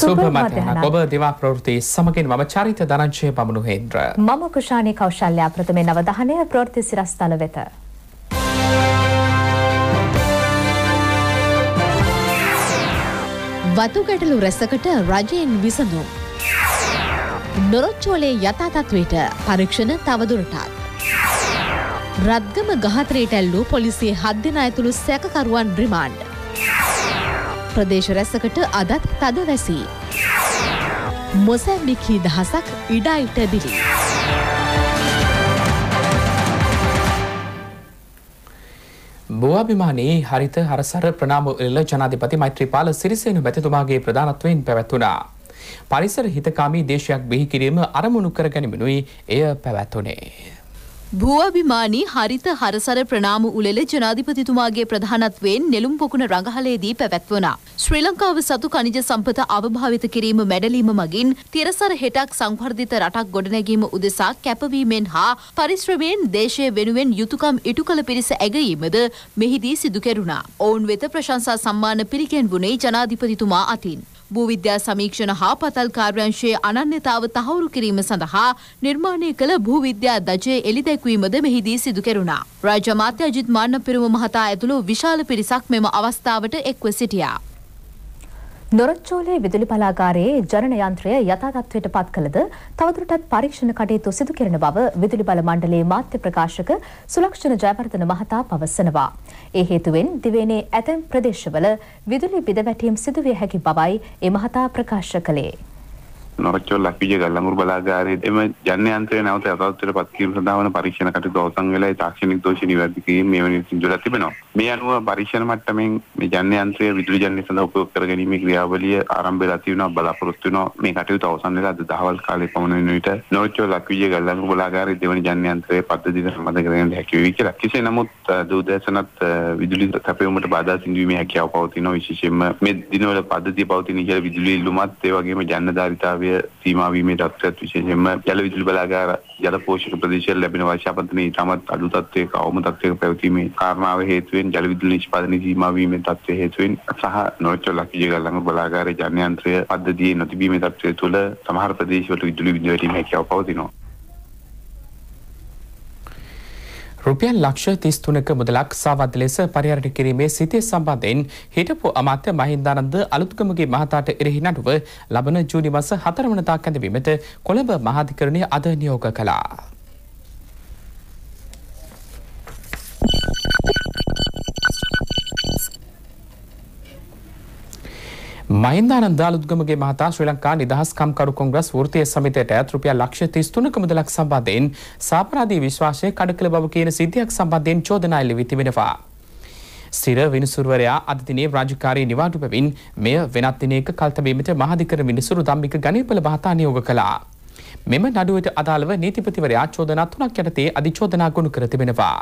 සුබ මධ්‍යහනක් ඔබ දිවා ප්‍රවෘත්ති සමගින් මම චරිත ධනංජය පමනුහේන්ද්‍ර මම කුෂානි කෞශල්‍ය ප්‍රථමයෙන් අවධානය ප්‍රවෘත්ති සිරස්තල වෙත වතු ගැටලු රැසකට රජයෙන් විසඳුම් නොරොච්චෝලේ යථා තත්ත්වයට පරීක්ෂණ තවදුරටත් රත්ගම ගහතරයට ඇල්ලූ පොලිසියේ 7 දෙනා ඇතුළු සැකකරුවන් රිමාන්ඩ් ප්‍රදේශ රැසකට අදත් තද වැසී මොසැම්බිකි දහසක් ඉඩයිට බිලි බෝඅභිමානී හරිත හරසර ප්‍රනාම එල්ල ජනාධිපති මෛත්‍රීපාල සිරිසේන මැතිතුමාගේ ප්‍රධානත්වයෙන් පැවැත්වුණා. පරිසර හිතකාමී දේශයක් බිහි කිරීම අරමුණු කර ගැනීමනුයි එය පැවැත්වුණේ. භූඅභිමානී හරිත හරසර ප්‍රනාම උළෙල ජනාධිපතිතුමාගේ ප්‍රධානත්වයෙන් නෙළුම් පොකුණ රඟහලේදී පැවැත්වුණා. ශ්‍රී ලංකාව සතු ඛනිජ සම්පත අවභාවිත කිරීම මැඩලීම මගින් තිරසර හෙටක් සංවර්ධිත රටක් ගොඩනැගීම උදෙසා කැපවීමෙන් හා පරිශ්‍රමයෙන් දේශය වෙනුවෙන් යුතුයකම් ඉටු කළ පිරිස ඇගයීමද මෙහිදී සිදු කෙරුණා. ඔවුන් වෙත ප්‍රශංසා සම්මාන පිළිගැන්වුණේ ජනාධිපතිතුමා අතින්. භූවිද්‍යා සමීක්ෂණ හා පතල් කාර්යාංශයේ අනන්‍යතාව තහවුරු කිරීම සඳහා නිර්මාණය කළ භූවිද්‍යා දජය එළිදැක්වීමද මෙහිදී සිදු කෙරුණා. රාජ්‍ය අමාත්‍ය අජිත් මාන්නපිරුම මහතා ඇතුළු විශාල පිරිසක් මෙම අවස්ථාවට එක්ව සිටියා. නොරොච්චෝලේ විදුලි බලාගාරයේ ජනන යන්ත්‍රය යථා තත්ත්වයට පත් කළද තවදුරටත් පරීක්ෂණ කටයුතු සිදු කෙරෙන බව විදුලි බල මණ්ඩලයේ මාධ්‍ය ප්‍රකාශක සුලක්ෂණ ජයවර්ධන මහතා පවසනවා. ඒ හේතුවෙන් දිවයිනේ ඇතැම් ප්‍රදේශවල විදුලි බිඳවැටීම් සිදුවිය හැකි බවයි ඒ මහතා ප්‍රකාශ කළේ. නොරොච්චෝල ලක්විජය ගල්ලමුරු බලාගාරයේ එම ජනන යන්ත්‍රය නැවත යථා තත්ත්වයට පත් කිරීම සඳහා වන පරීක්ෂණ කටයුතු අවසන් වෙලා තාක්ෂණික දෝෂ නිවැරදි කිරීම මේ වෙනින් සිදුවලා තිබෙනවා. මේ අනුව පරීක්ෂණ මට්ටමින් මේ ජනන යන්ත්‍රය විදුලි ජනනය සඳහා උපයෝග කර ගැනීමේ ක්‍රියාවලිය ආරම්භ වෙලා තිබෙනවා බලාපොරොත්තු වෙනවා. මේ කටයුතු අවසන් වෙලා අද දහවල් කාලේ පමණ වෙන විට නොරොච්චෝල ලක්විජය ගල්ලමුරු බලාගාරයේ දෙවන ජනන යන්ත්‍රයේ පද්ධතියට සම්බන්ධ කරගෙන හැකි වෙයි කියලා. කෙසේ නමුත් දුදේශනත් විදුලි සැපයීමට බාධා සිදුවීමේ හැකියාව පවතිනවා. විශේෂයෙන්ම මේ දිනවල පද්ධතිය පවතින ඉහළ විදුලි ඉල්ලුමත් ඒ වගේම ජනදාරිතාවය සීමා වීමේ තත්ත්වයක් විශේෂයෙන්ම ජල විදුලි බලාගාර ජල පෝෂක ප්‍රදේශවල ලැබෙන වර්ෂාපතනයේ ඉතාමත් අඩු තත්ත්වයක අවම තත්ත්වයක පැවතීමේ කාරණාව හේතුවෙන් ජල විදුලි නිෂ්පාදනයේ සීමා වීමේ තත්ත්වය හේතුවෙන් සහ නොරොච්චෝල ලක්විජය ගල්ලමුරු බලාගාරයේ ජන යන්ත්‍රය පද්ධතියේ නොතිබීමේ තත්ත්වය තුළ සමහර ප්‍රදේශවල විදුලි බිඳවැටීමේ හැකියාව පවතිනවා. රුපියල් ලක්ෂ 33ක මුදලක් සාවද්ද ලෙස පරිහරණය කිරීමේ සිතේ සම්බන්ධයෙන් හිටපු අමාත්‍ය මහින්දානන්ද අලුත්ගමගේ මහතාට එරෙහි නඩුව ලබන ජූනි මාස 4 වනදා කැඳවීමට කොළඹ මහාධිකරණය අද නියෝග කළා. මහින්දානන්ද අලුත්ගමගේ මහතා ශ්‍රී ලංකා නිදහස් කම්කරු කොංග්‍රස් වෘත්තීය සමිතියට අයත් රුපියල් ලක්ෂ 33ක මුදලක් සම්බන්ධයෙන් සාපරාධී විශ්වාසය කඩකල බව කියන සිද්ධියක් සම්බන්ධයෙන් චෝදනා එල්ල වී තිබෙනවා. ස්ථිර විනිසුරුවරයා අද දිනේ රාජකාරී නිවාඩු බැවින් මෙය වෙනත් දිනයක කල්තබීමට මහාධිකරණ විනිසුරු ධම්මික ගණේපල මහතා නියෝග කළා. මෙම නඩුවට අදාළව නීතිපතිවරයා චෝදනා 3ක් යටතේ අධිචෝදනා ගොනු කර තිබෙනවා.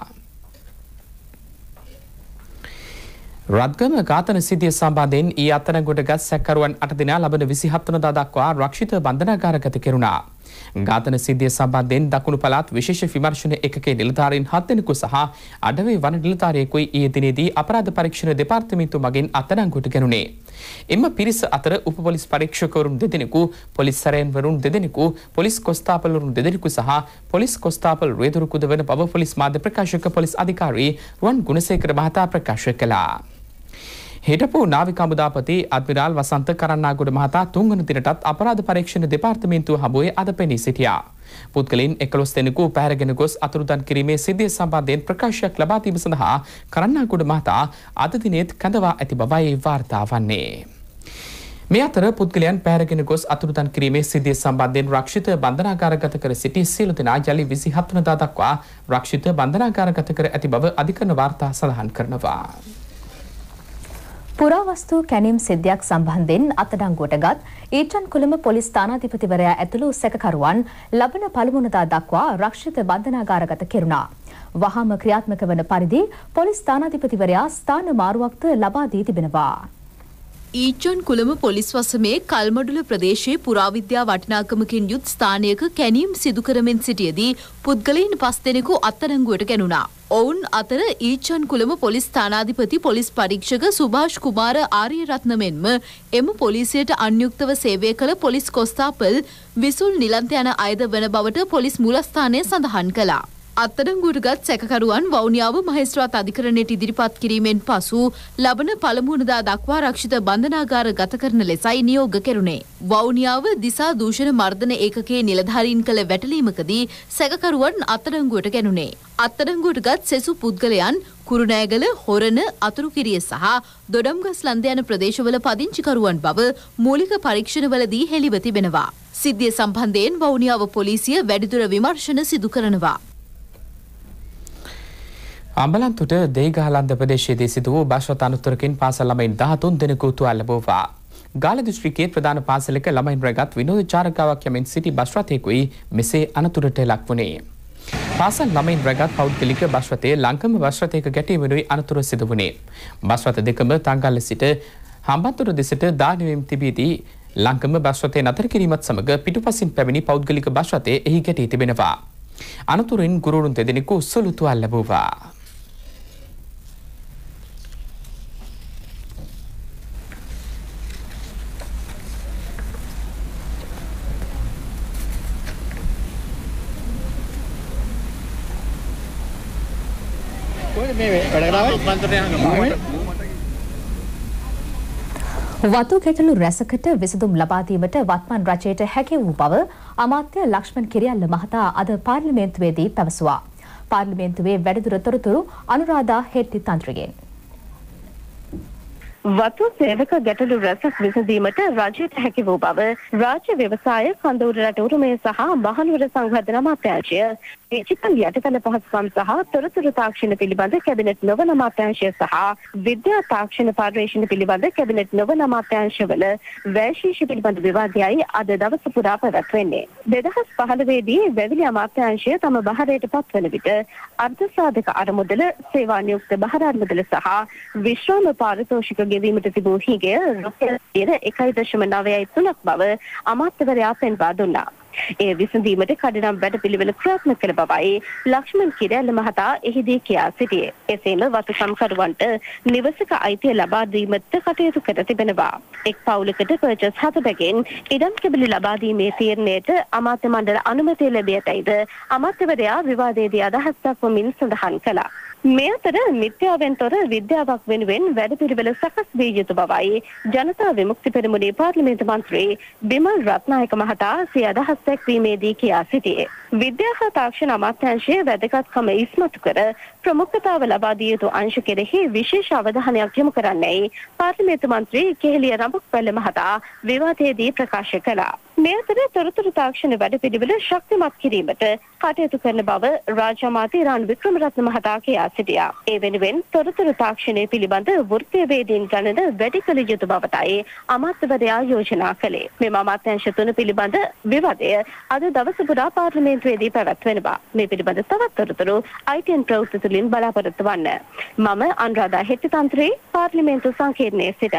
රත්ගම ඝාතන සිද්ධිය සම්බන්ධයෙන් ඊ අත්අඩංගුවට සැකකරුවන් 8 දෙනා ලබන 27 වනදා දක්වා රක්ෂිත බන්ධනාගාරගත කෙරුණා. ඝාතන සිද්ධිය සම්බන්ධයෙන් දකුණු පළාත් විශේෂ විමර්ශන ඒකකයේ නිලධාරීන් 7 දෙනෙකු සහ අඩවි වන නිලධාරියෙකුයි ඊයේ දිනේදී අපරාධ පරීක්ෂණ දෙපාර්තමේන්තුව මගින් අත්අඩංගුවට ගැනුණේ. එම පිරිස අතර උප පොලිස් පරීක්ෂකවරුන් 2 දෙනෙකු, පොලිස් සැරයන්වරුන් 2 දෙනෙකු, පොලිස් කොස්තාපල්වරුන් 2 දෙනෙකු සහ පොලිස් කොස්තාපල් රියදුරු කුද වන බව පොලිස් මාධ්‍ය ප්‍රකාශක පොලිස් අධිකාරී රුවන් ගුණසේකර මහතා ප්‍රකාශ කළා. හිටපු නාවික හමුදාපති අද්මිරාල් වසන්ත කරන්නාගොඩ මහතා 3 වන දිනටත් අපරාධ පරීක්ෂණ දෙපාර්තමේන්තුව හමුවේ අද පෙනී සිටියා. පුද්ගලයන් 11 දෙනෙකු පැහැරගෙන ගොස් අතුරුදන් කිරීමේ සිද්ධිය සම්බන්ධයෙන් ප්‍රකාශයක් ලබා දීම සඳහා කරන්නාගොඩ මහතා අද දිනෙත් කැඳවා ඇති බවයි වාර්තා වන්නේ. මේ අතර පුද්ගලයන් පැහැරගෙන ගොස් අතුරුදන් කිරීමේ සිද්ධිය සම්බන්ධයෙන් රක්ෂිත බන්ධනාගාරගත කර සිටි සියලු දෙනා යලි 27 වනදා දක්වා රක්ෂිත බන්ධනාගාරගත කර ඇති බව අධිකරණ වාර්තා සඳහන් කරනවා. පුරාවස්තු කැණීම් සිද්ධියක් සම්බන්ධයෙන් අත්අඩංගුවටගත් ඊචන් කොළඹ පොලිස් ස්ථානාධිපතිවරයා ඇතුළු සැකකරුවන් ලබන 1 වනදා දක්වා රක්ෂිත බන්ධනාගාරගත කෙරුණා. වහාම ක්‍රියාත්මක වන පරිදි පොලිස් ස්ථානාධිපතිවරයා ස්ථාන මාරුවක්ද ලබා දී තිබෙනවා. ඊචොන් කුළම පොලිස් වසමේ කල්මඩුල ප්‍රදේශයේ පුරාවිද්‍යා වටිනාකමකින් යුත් ස්ථානයක කැනීම් සිදු කරමින් සිටියදී පුද්ගලයන් 5 දෙනෙකු අත්අඩංගුවට ගැනුණා. ඔවුන් අතර ඊචොන් කුළම පොලිස් ස්ථානාධිපති පොලිස් පරීක්ෂක සුභාෂ් කුමාර ආර්යරත්න මෙන්ම එම පොලිසියට අන්‍යුක්තව සේවය කළ පොලිස් කොස්තාපල් විසුල් නිලන්ත යන අයද වන බවට පොලිස් මූලස්ථානය සඳහන් කළා. අත්අඩංගුවටගත් සැකකරුවන් වවුනියාව මහේස්ත්‍රාත් අධිකරණයට ඉදිරිපත් කිරීමෙන් පසු ලබන පළමු වනදා දක්වා රක්ෂිත බන්ධනාගාර ගත කරන ලෙසයි නියෝග කෙරුණේ. වවුනියාව දිසා දූෂණ මර්දන ඒකකයේ නිලධාරීන් කළ වැටලීමකදී සැකකරුවන් අත්අඩංගුවට ගැනුණේ. අත්අඩංගුවටගත් සෙසු පුද්ගලයන් කුරුණෑගල, හොරණ, අතුරුකිරිය සහ දොඩම්ගස් ලන්ද යන ප්‍රදේශවල පදිංචිකරුවන් බව මූලික පරීක්ෂණවලදී හෙළිව තිබෙනවා. සිද්ධිය සම්බන්ධයෙන් වවුනියාව පොලිසිය වැඩිදුර විමර්ශන සිදු කරනවා. අම්බලන්තොට දෙයිගහලන්ද ප්‍රදේශයේදී සිදු වූ බස්රථ අනතුරකින් පාසල් ළමයින් 13 දෙනෙකු තුවාල ලැබුවා. ගාල්ල දිස්ත්‍රික්කයේ ප්‍රධාන පාසලක ළමයින් රැගත් විනෝද චාරිකාවක් යමින් සිටි බස්රථයකුයි මෙසේ අනතුරට ලක් වුණේ. පාසල් ළමයින් රැගත් පෞද්ගලික බස්රථයේ ලංකම බස්රථයක ගැටීමෙනුයි අනතුර සිදු වුණේ. බස්රථ දෙකම තංගල්ල සිට හම්බන්තොට දෙසට දානවෙමින් තිබීදී ලංකම බස්රථය නතර කිරීමත් සමග පිටුපසින් පැමිණි පෞද්ගලික බස්රථයේ එහි ගැටී තිබෙනවා. අනතුරින් ගුරුවරුන් දෙදෙනෙකු සුළු තුවාල ලැබුවා. වතු ගැටලු රැසකට විසඳුම් ලබා දීමට වත්මන් රජයට හැකි වූ බව අමාත්‍ය ලක්ෂ්මන් කිරියල්ල මහතා අද පාර්ලිමේන්තුවේදී පැවසුවා. පාර්ලිමේන්තුවේ වැඩිදුර තොරතුරු අනුරාධා හෙට්ටි තන්ත්‍රගෙන්. වතු සේවක ගැටලු රැසක් විසඳීමට රජයට හැකි වූ බව රාජ්‍ය ව්‍යවසාය කඳවුර රට උරුමය සහ මහනුවර සංවර්ධන අමාත්‍යාංශය ඩිජිටල් යටිතල පහසුකම් සහ තොරතුරු තාක්ෂණ පිළිබඳ කැබිනට් නොවන අමාත්‍යාංශය සහ විද්‍යා තාක්ෂණ පර්යේෂණ පිළිබඳ කැබිනට් නොවන අමාත්‍යාංශවල වැයශීර්ෂ පිළිබඳ විවාදයයි අද දවස පුරා පැවැත්වෙන්නේ. 2015 දී වැවිලි අමාත්‍යාංශය තම බහරයට පත්වන විට අර්ධ සාධක අරමුදල, සේවා නියුක්ත බහර අරමුදල සහ විශ්‍රාම පාරිතෝෂික ගෙවීමට තිබූ හිගය රුපියල් 1.93 බව අමාත්‍යවරයා පෙන්වා දුන්නා. ඒ විසඳීමට කඩිනම් වැඩපිළිවෙල ක්‍රියාත්මක කළ බවයි ලක්ෂ්මන් කිරියල්ල මහතා එහිදී කියා සිටියේ. එසේම වතු සම්කරුවන්ට නිවසක අයිතිය ලබා දීමට කටයුතු කර තිබෙනවා. එක් පවුලකට පර්චස් 7 බැගින් ඉඩම් කැබලි ලබා දීමේ තීරණයට අමාත්‍ය මණ්ඩල අනුමැතිය ලැබී ඇතැයිද අමාත්‍යවරයා විවාදයේදී අදහස් දක්වමින් සඳහන් කළා. මේ අතර මිත්‍යාවෙන් තොර විද්‍යාවක් වෙනුවෙන් වැඩපිළිවෙල සකස් වී යුතු බවයි ජනතා විමුක්ති පෙරමුණේ පාර්ලිමේන්තු මන්ත්‍රී බිමල් රත්නායක මහතා සිය අදහස් දැක්වීමේදී කියා සිටියේ. විද්‍යා හා තාක්ෂණ අමාත්‍යාංශයේ වැදගත්කම ඉස්මතු කර ප්‍රමුඛතාව ලබා දිය යුතු අංශ කෙරෙහි විශේෂ අවධානයක් යොමු කරන්නයි පාර්ලිමේන්තු මන්ත්‍රී කෙහෙලිය රඹුක්වැල්ල මහතා විවාදයේදී ප්‍රකාශ කළා. මේ අතර තොරතුරු තාක්ෂණ වැඩපිළිවෙල ශක්තිමත් කිරීමට කටයුතු කරන බව රාජ්‍ය අමාත්‍ය රාන් වික්‍රමරත්න මහතා කියා සිටියා. ඒ වෙනුවෙන් තොරතුරු තාක්ෂණය පිළිබඳ වෘත්තීය වේදීන් ගණන වැඩි කළ යුතු බවටයි අමාත්‍යවරයා යෝජනා කළේ. මෙම අමාත්‍යාංශ තුන පිළිබඳ විවාදය අද දවස පුරා පාර්ලිමේන්තුවේදී පැවැත්වෙනවා. මේ පිළිබඳ තවත් තොරතුරු ITN ප්‍රවෘත්ති තුලින් බලාපොරොත්තු වන්න. මම අනුරාධා හෙට්ටිතන්ත්‍රී පාර්ලිමේන්තු සංකීර්ණයේ සිට.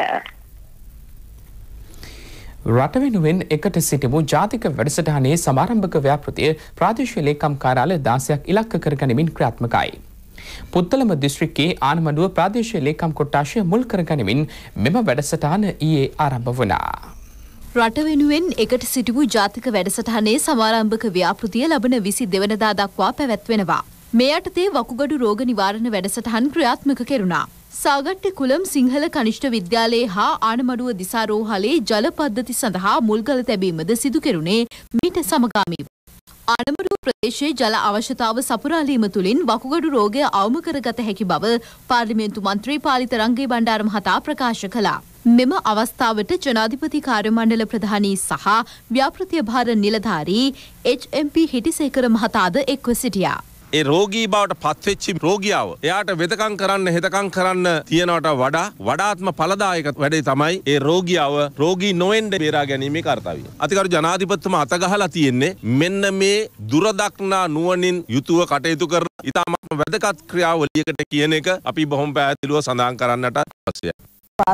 රට වෙනුවෙන් එකට සිටිමු ජාතික වැඩසටහනේ සමාරම්භක ව්‍යාපෘතිය ප්‍රාදේශීය ලේකම් කාර්යාලය 16ක් ඉලක්ක කරගනිමින් ක්‍රියාත්මකයි. පුත්තලම දිස්ත්‍රික්කයේ ආනමඩුව ප්‍රාදේශීය ලේකම් කොට්ටාශය මුල් කරගනිමින් මෙම වැඩසටහන ඊයේ ආරම්භ වුණා. රට වෙනුවෙන් එකට සිටිමු ජාතික වැඩසටහනේ සමාරම්භක ව්‍යාපෘතිය ලබන 22 වෙනිදා දක්වා පැවැත්වෙනවා. මේ යටතේ වකුගඩු රෝග නිවාරණ වැඩසටහන් ක්‍රියාත්මක කෙරුණා. සාගට්ටි කුලම් සිංහල කනිෂ්ඨ විද්‍යාලයේ හා ආනමඩුව දිසාරෝහලේ ජල පද්ධති සඳහා මුල්ගල තැබීමද සිදු කෙරුණේ මීට සමගාමීව. ආනමඩුව ප්‍රදේශයේ ජල අවශ්‍යතාව සපුරාලීම තුළින් වකුගඩු රෝගය අවම කරගත හැකි බව පාර්ලිමේන්තු මන්ත්‍රී පාලිත රංගේ බණ්ඩාර මහතා ප්‍රකාශ කළා. මෙම අවස්ථාවට ජනාධිපති කාර්ය මණ්ඩල ප්‍රධානී සහ ව්‍යාපෘතිය භාර නිලධාරී HMP හිටිසේකර මහතාද එක්ව සිටියා. ඒ රෝගී බවට පත්වෙච්චි රෝගියාව එයාට වෙදකම් කරන්න හෙදකම් කරන්න තියනවට වඩාත්ම ඵලදායක වැඩේ තමයි ඒ රෝගියාව රෝගී නොවෙන්න බේරා ගැනීමේ කාර්යය. අතිගරු ජනාධිපතිතුමා අතගහලා තියෙන්නේ මෙන්න මේ දුරදක්නා නුවණින් යුතුව කටයුතු කරන ඉතාමත්ම වැදගත් ක්‍රියාවලියකට කියන එක අපි බොහොම පැහැදිලිව සඳහන් කරන්නට අවශ්‍යයි.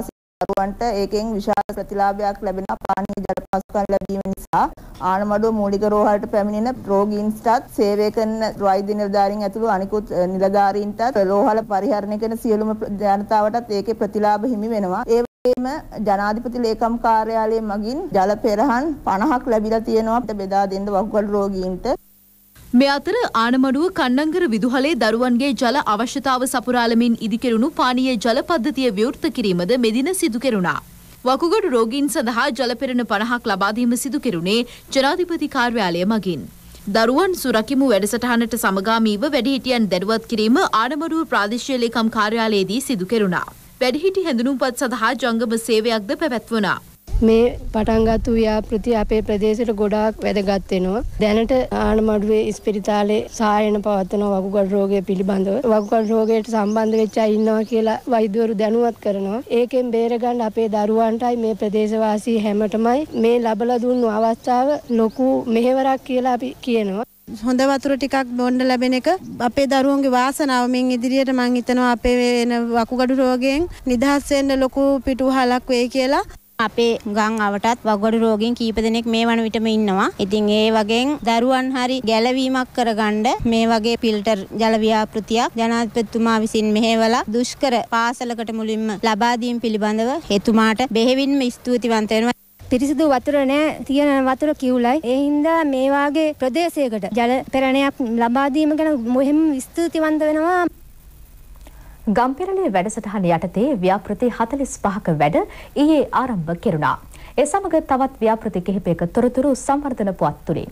දරුවන්ට ඒකෙන් විශාල ප්‍රතිලාභයක් ලැබෙනවා. පානීය ජල පහසුකම් ලැබීම නිසා ආනමඩුව මූලික රෝහලට පැමිණෙන රෝගීන්ටත් සේවය කරන වෛද්‍ය නිලධාරීන් ඇතුළු අනිකුත් නිලධාරීන්ටත් රෝහල පරිහරණය කරන සියලුම ජනතාවටත් ඒකේ ප්‍රතිලාභ හිමි වෙනවා. ඒ වගේම ජනාධිපති ලේකම් කාර්යාලය මගින් ජල පෙරහන් 50ක් ලැබිලා තියෙනවා බෙදා දෙන්න වකුගඩු රෝගීන්ට. මේ අතර ආනමඩුව කන්නංගර විදුහලේ දරුවන්ගේ ජල අවශ්‍යතාව සපුරාලමින් ඉදිකෙරුණු පානීය ජල පද්ධතිය විවෘත කිරීමද මෙදින සිදු කෙරුණා. වකුගඩු රෝගීන් සඳහා ජල පෙරණ 50ක් ලබා දීම සිදු කෙරුණේ ජනාධිපති කාර්යාලය මගින්. දරුවන් සුරකිමු වැඩසටහනට සමගාමීව වැඩිහිටියන් දැනුවත් කිරීම ආනමඩුව ප්‍රාදේශීය ලේකම් කාර්යාලයේදී සිදු කෙරුණා. වැඩිහිටි හැඳුනුම්පත් සඳහා ජංගම සේවයක්ද පැවැත්වුණා. මේ පටන්ගත්තු ව්‍යාපෘති අපේ ප්‍රදේශයට ගොඩාක් වැදගත් වෙනවා. දැනට ආනමඩුවේ ඉස්පිරිතාලේ සායන පවත්වන වකුගඩු රෝගය පිළිබඳව වකුගඩු රෝගයට සම්බන්ධ වෙච්ච අය ඉන්නවා කියලා වෛද්‍යවරු දැනුවත් කරනවා. ඒකෙන් බේරගන්න අපේ දරුවන්ටයි මේ ප්‍රදේශවාසී හැමතෙමයි මේ ලැබලා දුන්නු අවස්ථාව ලොකු මෙහෙවරක් කියලා අපි කියනවා. හොඳ වතුර ටිකක් බොන්න ලැබෙන එක අපේ දරුවන්ගේ වාසනාව. මින් ඉදිරියට මං හිතනවා අපේ වෙන වකුගඩු රෝගයෙන් නිදහස් වෙන්න ලොකු පිටුවහලක් වෙයි කියලා. අපේ ගම් අවටත් වකුගඩු රෝගීන් කීප දෙනෙක් මේ වන විටම ඉන්නවා. ඉතින් ඒ වගේන් දරුවන් හරි ගැලවීමක් කරගන්න මේ වගේ ෆිල්ටර් ජල ව්‍යාපෘතියක් ජනාධිපතිතුමා විසින් මෙහෙवला දුෂ්කර පාසලකට මුලින්ම ලබා දීම පිළිබඳව එතුමාට බෙහෙවින්ම ස්තුතිවන්ත වෙනවා. පිරිසිදු වතුර නැහැ, තියෙන වතුර කිව්ලයි. ඒ හින්දා මේ වාගේ ප්‍රදේශයකට ජල පෙරණයක් ලබා දීම ගැන මොහෙම ස්තුතිවන්ත වෙනවා. ගම්පෙරළේ වැඩසටහන යටතේ ව්‍යාපෘති 45ක වැඩ ඊයේ ආරම්භ කෙරුණා. ඒ සමග තවත් ව්‍යාපෘති කිහිපයක තොරතුරු සංවර්ධන පුවත් තුලින්.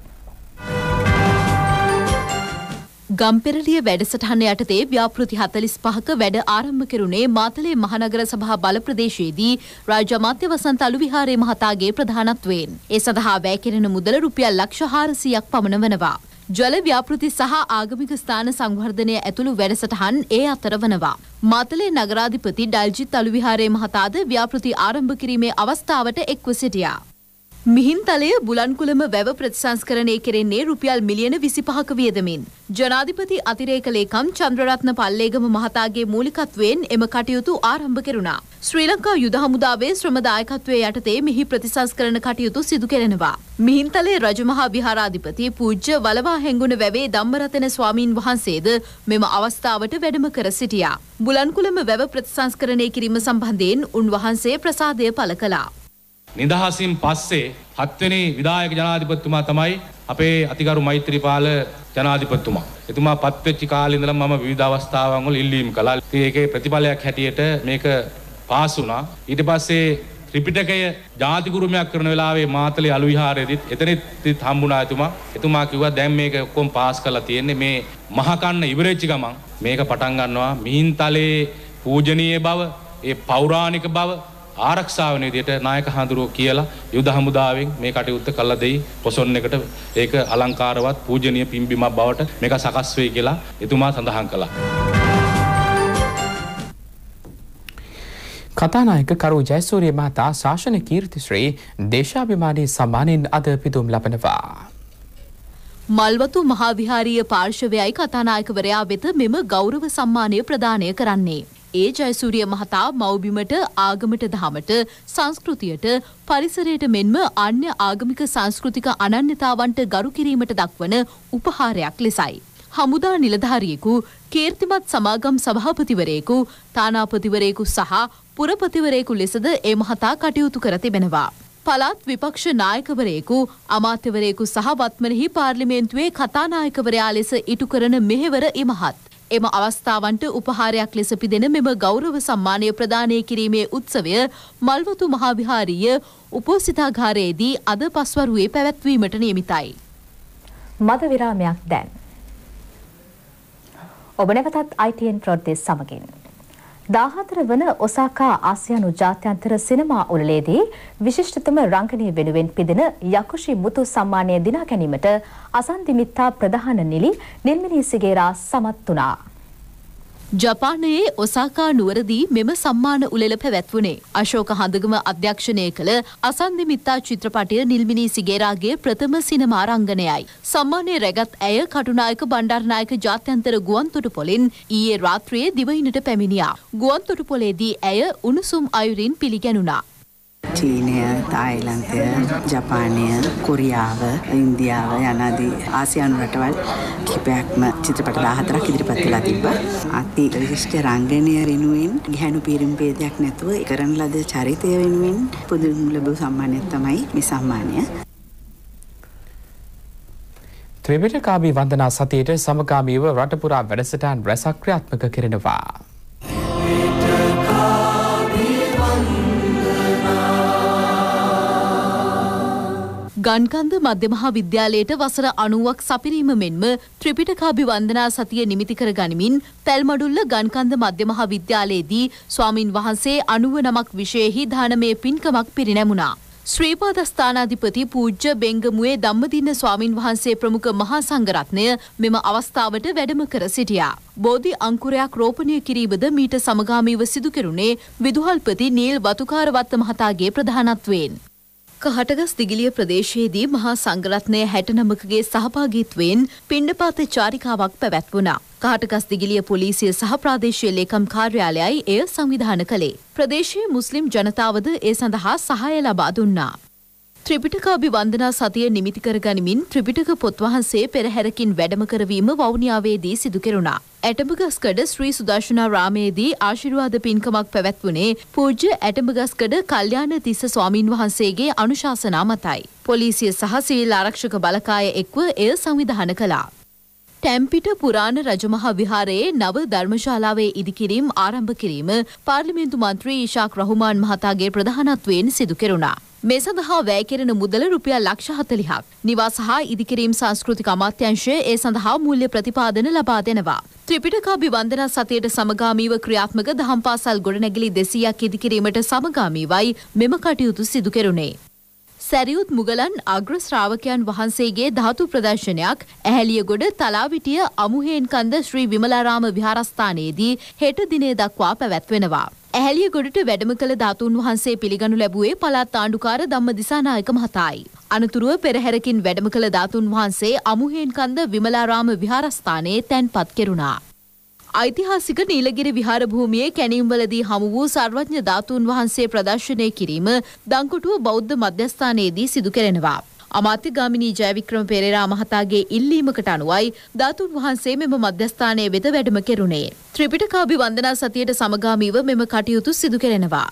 ගම්පෙරළිය වැඩසටහන යටතේ ව්‍යාපෘති 45ක වැඩ ආරම්භ කෙරුණේ මාතලේ මහනගර සභා බල ප්‍රදේශයේදී රාජ්‍ය අමාත්‍ය වසන්ත අලුවිහාරේ මහතාගේ ප්‍රධානත්වයෙන්. ඒ සඳහා වැය කෙරෙන මුදල රුපියල් ලක්ෂ 400ක් පමණ වනවා. ජල ව්‍යාපෘති සහ ආගමික ස්ථාන සංවර්ධනය ඇතුළු වැඩසටහන් ඒ අතර වනවා. මාතලේ නගරාධිපති ඩල්ජිත් අලුවිහාරේ මහතාද ව්‍යාපෘති ආරම්භ කිරීමේ අවස්ථාවට එක්ව සිටියා. මිහින්තලය බුලන්කුලම වැව ප්‍රතිසංස්කරණය කෙරෙන්නේ රුපියල් මිලියන 25ක වියදමින්. ජනාධිපති අතිරේක ලේකම් චන්ද්‍රරත්න පල්ලේගම මහතාගේ මූලිකත්වයෙන් එම කටයුතු ආරම්භ කෙරුණා. ශ්‍රී ලංකා යුද හමුදාවේ ශ්‍රම දායකත්වයේ යටතේ මෙහි ප්‍රතිසංස්කරණ කටයුතු සිදු කෙරෙනවා. මිහින්තලේ රජමහා විහාරාධිපති පූජ්‍ය වලවා හැංගුණ වැවේ ධම්මරතන ස්වාමීන් වහන්සේද මෙම අවස්ථාවට වැඩම කර සිටියා. බුලන්කුලම වැව ප්‍රතිසංස්කරණය කිරීම සම්බන්ධයෙන් උන්වහන්සේ ප්‍රසාදය පළ කළා. නිදහසින් පස්සේ 7 වෙනි විධායක ජනාධිපතිතුමා තමයි අපේ අතිගරු මෛත්‍රීපාල ජනාධිපතිතුමා. එතුමා පත් වෙච්ච කාලේ ඉඳලා මම විවිධ අවස්ථාවන් වල ඉල්ලීම් කළා. ඒකේ ප්‍රතිඵලයක් හැටියට මේක පාස් වුණා. ඊට පස්සේ ත්‍රිපිටකය ජාතිගුරුමයක් කරන වෙලාවේ මාතලේ අලුවිහාරයේදීත් එතනත් හම්බුණා එතුමා. එතුමා කිව්වා දැන් මේක ඔක්කොම පාස් කරලා තියෙන්නේ මේ මහකන්න ඉවරෙච්ච ගමන් මේක පටන් ගන්නවා. මිහින්තලේ පූජනීය බව, ඒ පෞරාණික බව ආරක්ෂා වෙන විදිහට නායක හඳුරෝ කියලා යුද හමුදාවෙන් මේ කටයුත්ත කළා දෙයි. පොසොන් එකට ඒක අලංකාරවත් පූජනීය පිම්බීමක් බවට මේක සකස් වෙයි කියලා එතුමා සඳහන් කළා. කතානායක කරු ජයසූරිය මහතා ශාසන කීර්තිශ්‍රී දේශාභිමානී සම්මානයෙන් අද පිදුම් ලබනවා. මල්වතු මහා විහාරීය පාර්ශවයයි කතානායකවරයා වෙත මෙම ගෞරව සම්මානය ප්‍රදානය කරන්නේ. ඒ ජයසූරිය මහතා මව්බිමට ආගමට දහමට සංස්කෘතියට පරිසරයට මෙන්ම අන්‍ය ආගමික සංස්කෘතික අනන්‍යතාවන්ට ගරු කිරීමට දක්වන උපහාරයක් ලෙසයි. හමුදා නිලධාරියෙකු, කීර්තිමත් සමාගම් සභාපතිවරයෙකු, තානාපතිවරයෙකු සහ පුරපතිවරයෙකු ලෙසද ඒ මහතා කටයුතු කර තිබෙනවා. පළාත් විපක්ෂ නායකවරයෙකු, අමාත්‍යවරයෙකු සහ වත්මනෙහි පාර්ලිමේන්තුවේ කතානායකවරයා ලෙස ඉටු කරන මෙහෙවර ඉමහත්. එම අවස්ථාවන්ට උපහාරයක් ලෙස පිදෙන මෙම ගෞරව සම්මානය ප්‍රදානය කිරීමේ උත්සවය මල්වතු මහා විහාරීය උපෝසිතාගාරයේදී අද පස්වරුවේ පැවැත්වීමට නියමිතයි. මද විරාමයක් දැන්. ඔබ නැවතත් ITN ප්‍රවෘත්ති සමගින් 14 වන ඔසාකා ආසියානු ජාත්‍යන්තර සිනමා උළෙලේදී විශිෂ්ටතම රංගනය වෙනුවෙන් පිදෙන යකුෂි මුතු සම්මානය දිනා ගැනීමට අසන්දි මිත්තා ප්‍රධාන නිලි නිල්මිනී සිගේරා සමත් වුණා. ජපානයේ ඔසාකා නුවරදී මෙම සම්මාන උළෙල පැවැත්වුණේ. අශෝක හඳගම අධ්‍යක්ෂණය කළ අසන්දිමිත්තා චිත්‍රපටය නිල්මිනී සිගේරාගේ ප්‍රථම සිනමා රංගනයයි. සම්මානය රැගත් ඇය කටුනායක බණ්ඩාරනායක ජාත්‍යන්තර ගුවන්තොටුපොළින් ඊයේ රාත්‍රියේ දිවයිනට පැමිණියා. ගුවන්තොටුපොළේදී ඇය උණුසුම් අයුරින් පිළිගැනුණා. චීනය, තායිලන්තය, ජපානය, කොරියාව, ඉන්දියාව යනාදී ආසියානු රටවල් කිහිපයක්ම චිත්‍රපට 14ක් ඉදිරිපත් වෙලා තිබ්බා. අති විශිෂ්ට රංගනය වෙනුවෙන් ගැහැණු පීරිම් ભેදයක් නැතුව කරන ලද චරිතය වෙනුවෙන් පුදුම ලැබූ සම්මානයක් තමයි මේ සම්මානය. ත්‍රිපිටකාභි වන්දනා සතියේට සමගාමීව රට පුරා වැඩසටහන් රැසක් ක්‍රියාත්මක කරනවා. ගන්කන්ද මධ්‍ය මහා විද්‍යාලයට වසර 90ක් සපිරීම මෙන්ම ත්‍රිපිටකාභි වන්දනා සතිය නිමිති කර ගනිමින් පැල්මඩුල්ල ගන්කන්ද මධ්‍ය මහා විද්‍යාලයේදී ස්වාමින් වහන්සේ 99ක් විශේෂෙහි දානමය පින්කමක් පිරිනැමුණා. ශ්‍රීපාද ස්ථානාධිපති පූජ්‍ය බෙංගමුවේ ධම්මදින්න ස්වාමින් වහන්සේ ප්‍රමුඛ මහා සංඝරත්නය මෙම අවස්ථාවට වැඩම කර සිටියා. බෝධි අංකුරයක් රෝපණය කිරීමද මීට සමගාමීව සිදු කෙරුණේ විදුහල්පති නීල් වතුකාරවත්ත මහතාගේ ප්‍රධානත්වයෙන්. කහටගස් දිගිලිය ප්‍රදේශයේදී මහා සංඝරත්නය 69කගේ සහභාගීත්වයෙන් පිණ්ඩපාත චාරිකාවක් පැවැත්වුණා. කහටගස් දිගිලිය පොලිසිය සහ ප්‍රාදේශීය ලේකම් කාර්යාලයයි එය සංවිධානය කළේ. ප්‍රදේශීය මුස්ලිම් ජනතාවද ඒ සඳහා සහාය ලබා දුන්නා. ත්‍රිපිටකාභි වන්දනා සතිය නිමිති කර ගනිමින් ත්‍රිපිටක පොත් වහන්සේ පෙරහැරකින් වැඩම කරවීම වවුනියාවේදී සිදු කෙරුණා. ඇටඹගස්කඩ ශ්‍රී සුදර්ශනා රාමයේදී ආශිර්වාද පින්කමක් පැවැත්වුණේ පූජ්‍ය ඇටඹගස්කඩ කල්යාණ තිස්ස ස්වාමින් වහන්සේගේ අනුශාසනා මතයි. පොලිසිය සහ සිවිල් ආරක්ෂක බලකාය එක්ව එය සංවිධානය කළා. ටැම්පිට පුරාණ රජමහා විහාරයේ නව ධර්මශාලාවේ ඉදිකිරීම ආරම්භ කිරීම පාර්ලිමේන්තු මන්ත්‍රී ඊෂාක් රහුමාන් මහතාගේ ප්‍රධානත්වයෙන් සිදු කෙරුණා. මේ සඳහා වැය කෙරෙන මුදල රුපියල් ලක්ෂ 40ක්. නිවාස හා ඉදිකිරීම සංස්කෘතික අමාත්‍යාංශය ඒ සඳහා මූල්‍ය ප්‍රතිපාදන ලබා දෙනවා. ත්‍රිපිටකාභි වන්දනා සතියට සමගාමීව ක්‍රියාත්මක දහම් පාසල් ගොඩනැගිලි 200ක් ඉදිකිරීමට සමගාමීවයි මෙම කටයුතු සිදු කෙරුණේ. සැරියුත් මුගලන් අග්‍ර ශ්‍රාවකයන් වහන්සේගේ ධාතු ප්‍රදර්ශනයක් ඇහැලියගොඩ තලාවිටිය අමුහේන්කන්ද ශ්‍රී විමලාරාම විහාරස්ථානයේදී හෙට දිනේ දක්වා පැවැත්වෙනවා. ඇහැලියගොඩට වැඩම කළ ධාතුන් වහන්සේ පිළිගනු ලැබුවේ පළාත් ආණ්ඩුකාර ධම්ම දිසානායක මහතායි. අනතුරුව පෙරහැරකින් වැඩම කළ ධාතුන් වහන්සේ අමුහේන්කන්ද විමලාරාම විහාරස්ථානයේ තැන්පත් කෙරුණා. ඓතිහාසික නීලගිරි විහාර භූමියේ කැණීම්වලදී හමු වූ සර්වඥ ධාතුන් වහන්සේ ප්‍රදර්ශනය කිරීම දංකොටුව බෞද්ධ මධ්‍යස්ථානයේදී සිදු කෙරෙනවා. අමාත්‍ය ගාමිණී ජයවික්‍රම පෙරේරා මහතාගේ ඉල්ලීමකට අනුවයි ධාතුන් වහන්සේ මෙම මධ්‍යස්ථානයේ වෙත වැඩම කෙරුණේ. ත්‍රිපිටකාභි වන්දනා සතියට සමගාමීව මෙම කටයුතු සිදු කෙරෙනවා.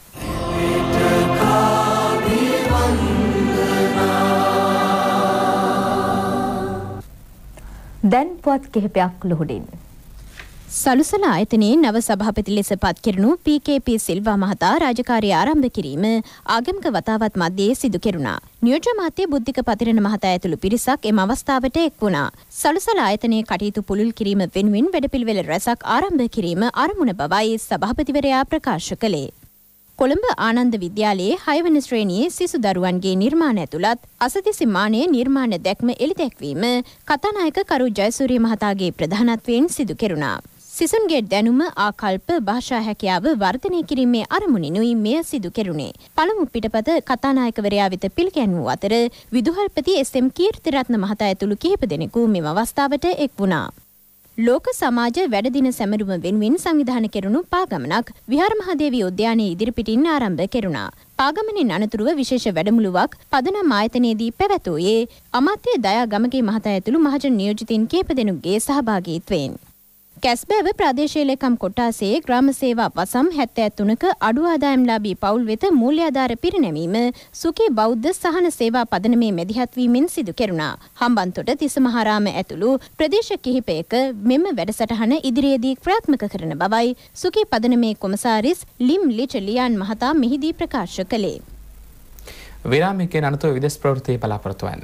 දැන් පුවත් කිහිපයක් ලුහුඩින්. සලුසල ආයතනයේ නව සභාපති ලෙස පත් කෙරුණු පී.කේ.පී. සිල්වා මහතා රාජකාරිය ආරම්භ කිරීම ආගමික වතාවත් මැදයේ සිදු කෙරුණා. නියෝජ්‍ය මාත්‍ය බුද්ධික පතිරණ මහතා ඇතුළු පිරිසක් එම අවස්ථාවට එක් වුණා. සලුසල ආයතනයේ කටයුතු පුළුල් කිරීම වෙනුවෙන් වැඩපිළිවෙළ රැසක් ආරම්භ කිරීම අරමුණ බවයි සභාපතිවරයා ප්‍රකාශ කළේ. කොළඹ ආනන්ද විද්‍යාලයේ 6 වන ශ්‍රේණියේ සිසු දරුවන්ගේ නිර්මාණ ඇතුළත් අසදිසි මානයේ නිර්මාණ දැක්ම එළිදැක්වීම කතානායක කරු ජයසූරිය මහතාගේ ප්‍රධානත්වයෙන් සිදු කෙරුණා. සිසුන්ගේ දැනුම ආකල්ප භාෂා හැකියාව වර්ධනය කිරීමේ අරමුණිනුයි මෙය සිදු කෙරුණේ. පළමු පිටපත කතානායකවරයා වෙත පිළිගැන්වූ අතර විදුහල්පති එස්.එම්. කීර්තිරත්න මහතා ඇතුළු කිහිප දෙනෙකු මෙම අවස්ථාවට එක් වුණා. ලෝක සමාජ වැඩදින සැමරුම වෙනුවෙන් සංවිධානය කෙරුණු පාගමනක් විහාර මහදේවී උද්‍යානයේ ඉදිරිපිටින් ආරම්භ කෙරුණා. පාගමනින් අනතුරුව විශේෂ වැඩමුළුවක් පදනම් ආයතනයේදී පැවැතුයේ අමාත්‍ය දයා ගමගේ මහතා ඇතුළු මහජන නියෝජිතින් කිහිප දෙනෙකුගේ සහභාගීත්වයෙන්. කැස්බෑව ප්‍රාදේශීය ලේකම් කොට්ටාසයේ ග්‍රාම සේවා වසම් 73ක අඩු ආදායම්ලාභී පවුල් වෙත මූල්‍යාධාර පිරිනැමීම සුඛී බෞද්ධ සහන සේවා පදනමේ මැදිහත් වීමෙන් සිදු කෙරුණා. හම්බන්තොට තිසමහාරාම ඇතුළු ප්‍රදේශ කිහිපයක මෙම වැඩසටහන ඉදිරියේදී ක්‍රියාත්මක කරන බවයි සුඛී පදනමේ කොමසාරිස් ලිම් ලිචලියන් මහතා මෙහිදී ප්‍රකාශ කළේ. විරාමයකින් අනතුරු විදේශ ප්‍රවෘත්ති බලාපොරොත්තු වෙන්න.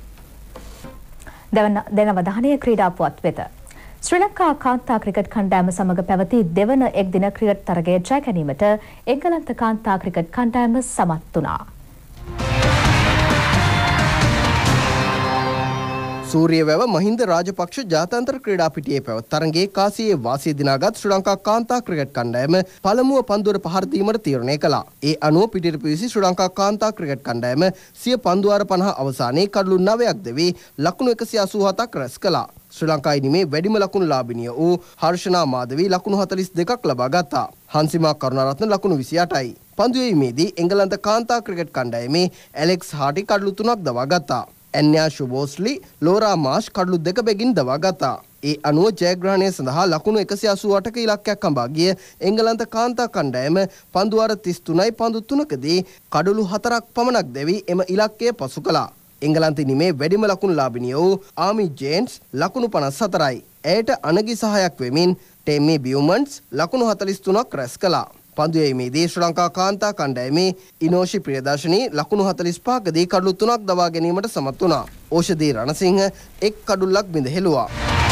දැන් අවධානය ක්‍රීඩා පුවත් වෙත. ශ්‍රී ලංකා කාන්තා ක්‍රිකට් කණ්ඩායම සමග පැවති දෙවන එක්දින ක්‍රිකට් තරගය ජය ගැනීමට එංගලන්ත කාන්තා ක්‍රිකට් කණ්ඩායම සමත් වුණා. සූරියවැව මහින්ද රාජපක්ෂ ජාත්‍යන්තර ක්‍රීඩා පිටියේ පැවැත් තරගයේ කාසියේ වාසිය දිනාගත් ශ්‍රී ලංකා කාන්තා ක්‍රිකට් කණ්ඩායම පළමුව පන්දුවට පහර දීමට තීරණය කළා. ඒ අනුව පිටියට පිවිසි ශ්‍රී ලංකා කාන්තා ක්‍රිකට් කණ්ඩායම සිය පන්දුවාර 50 අවසානයේ කඩලු 9ක් දෙවි ලකුණු 187ක් රැස් කළා. ශ්‍රී ලංකා ඉනිමේ වැඩිම ලකුණු ලාභිනිය වූ හර්ෂනා මාධවී ලකුණු 42ක් ලබා ගත්තා. හන්සිමා කරුණාරත්න ලකුණු 28යි. පන්දුවීමේදී එංගලන්ත කාන්තා ක්‍රිකට් කණ්ඩායමේ ඇලෙක්ස් හාටි කඩලු 3ක් දවා ගත්තා. ඇන්යා ශුබෝස්ලි ලෝරා මාෂ් කඩලු 2 බැගින් දවා ගත්තා. ඒ අනුව ජයග්‍රහණය සඳහා ලකුණු 188ක ඉලක්කයක් හඹා ගිය එංගලන්ත කාන්තා කණ්ඩායම පන්දුවාර 33යි පන්දු 3කදී කඩලු 4ක් පමණක් දැවි එම ඉලක්කය පසු කළා. එංගලන්ත නිමේ වැඩිම ලකුණු ලාභිනිය වූ ආමි ජේන්ස් ලකුණු 54යි. ඇයට අනගි සහායක් වෙමින් ටෙම්මි බියුමන්ට්ස් ලකුණු 43ක් රැස් කළා. පන්දුවීමේදී ශ්‍රී ලංකා කාන්තා කණ්ඩායමේ ඉනෝෂි ප්‍රියදර්ශනී ලකුණු 45කදී කඩලු 3ක් දවා ගැනීමට සමත් වුණා. ඕෂධී රණසිංහ එක් කඩුල්ලක් බිඳ හෙළුවා.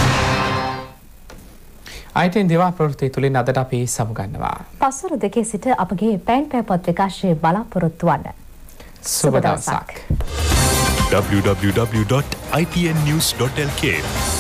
අයිතෙන් දේවා ප්‍රවෘත්ති තුලින් අදට අපි සමුගන්නවා. පස්වර 2 සිට අපගේ පැන් පැපොත් විකාශයේ බලාපොරොත්තු වන්න. සුබ දවසක්. www.itnnews.lk